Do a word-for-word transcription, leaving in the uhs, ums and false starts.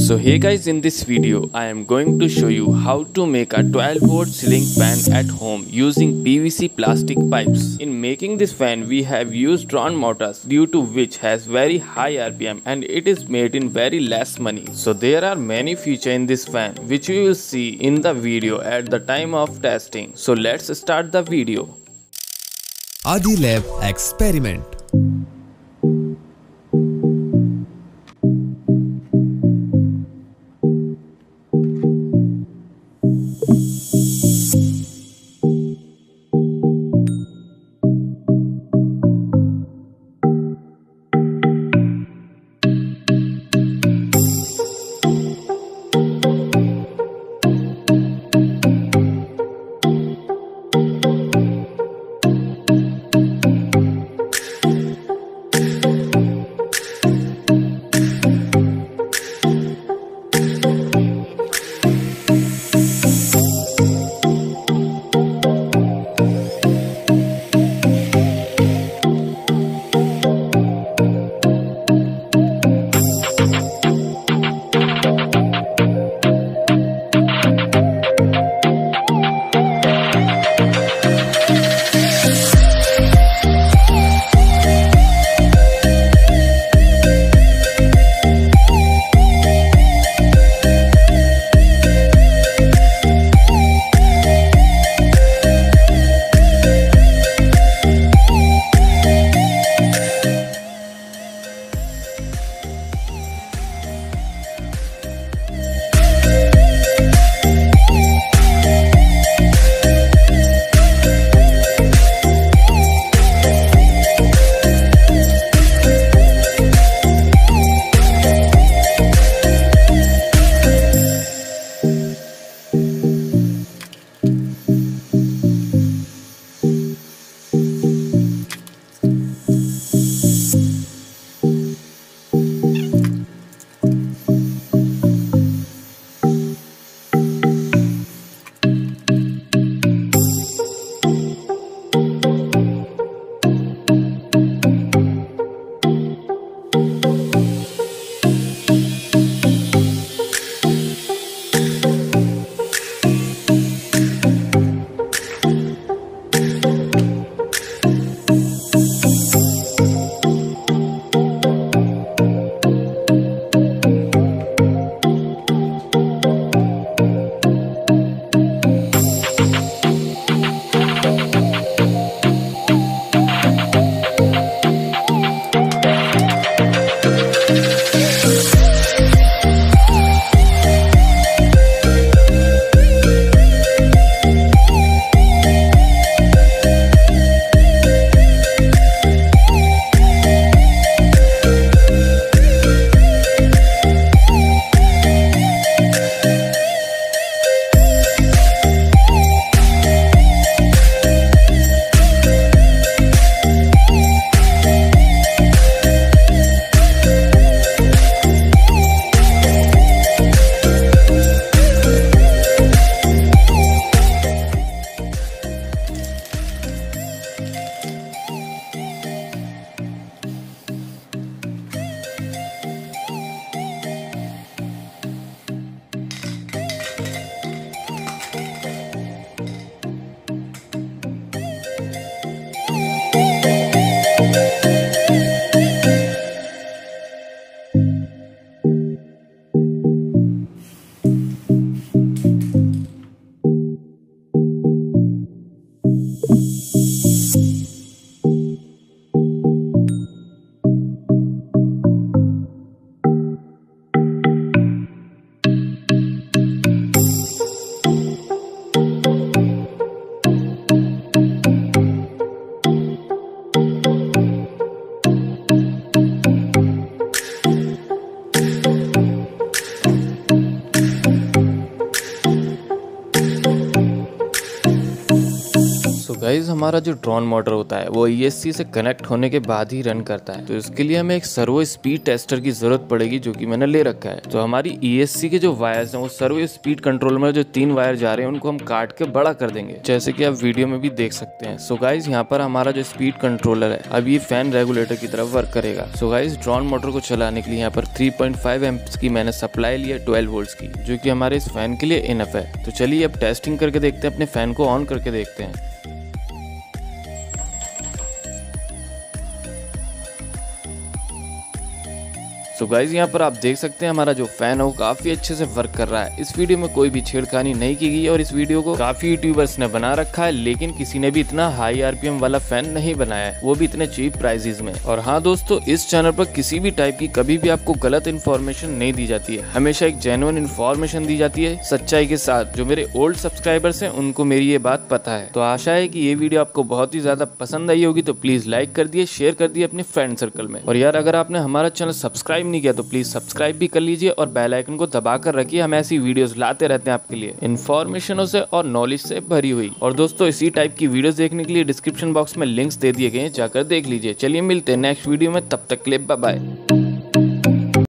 So hey guys, in this video I am going to show you how to make a twelve volt ceiling fan at home using P V C plastic pipes. In making this fan we have used drawn motors, due to which has very high R P M and it is made in very less money. So there are many features in this fan which you will see in the video at the time of testing. So let's start the video. Adi Lab Experiment. हमारा जो drone motor होता है वो E S C से connect होने के बाद ही run करता है। तो इसके लिए हमें एक सर्वो स्पीड टेस्टर की जरूरत पड़ेगी, जो कि मैंने ले रखा है। तो हमारी ई एस सी के जो वायर्स हैं वो सर्वो स्पीड कंट्रोल में जो तीन वायर जा रहे हैं उनको हम काट के बड़ा कर देंगे, जैसे कि आप वीडियो में भी देख सकते हैं। सो गाइस, यहाँ पर हमारा जो स्पीड कंट्रोलर है अब ये फैन रेगुलेटर की तरफ वर्क करेगा। सो गाइस, ड्रोन मोटर को चलाने के लिए यहाँ पर थ्री पॉइंट फाइव एम्प्स की मैंने सप्लाई ली है ट्वेल्व वोल्ट्स की, जो कि हमारे इस फैन के लिए इनफ है। तो चलिए अब टेस्टिंग करके देखते हैं, अपने फैन को ऑन करके देखते हैं। तो गाइज, यहाँ पर आप देख सकते हैं हमारा जो फैन है वो काफी अच्छे से वर्क कर रहा है। इस वीडियो में कोई भी छेड़खानी नहीं की गई और इस वीडियो को काफी यूट्यूबर्स ने बना रखा है, लेकिन किसी ने भी इतना हाई आरपीएम वाला फैन नहीं बनाया है, वो भी इतने चीप प्राइसेस में। और हाँ दोस्तों, इस चैनल पर किसी भी टाइप की कभी भी आपको गलत इन्फॉर्मेशन नहीं दी जाती है, हमेशा एक जेन्युइन इन्फॉर्मेशन दी जाती है सच्चाई के साथ। जो मेरे ओल्ड सब्सक्राइबर्स हैं उनको मेरी ये बात पता है। तो आशा है कि ये वीडियो आपको बहुत ही ज्यादा पसंद आई होगी, तो प्लीज लाइक कर दिए, शेयर कर दिए अपने फ्रेंड सर्कल में। और यार, अगर आपने हमारा चैनल सब्सक्राइब नहीं किया तो प्लीज सब्सक्राइब भी कर लीजिए और बेल आइकन को दबाकर रखिए। हम ऐसी वीडियोस लाते रहते हैं आपके लिए, इन्फॉर्मेशनों से और नॉलेज से भरी हुई। और दोस्तों, इसी टाइप की वीडियोस देखने के लिए डिस्क्रिप्शन बॉक्स में लिंक्स दे दिए गए हैं, जाकर देख लीजिए। चलिए मिलते हैं नेक्स्ट वीडियो में, तब तक के लिए बाय बाय।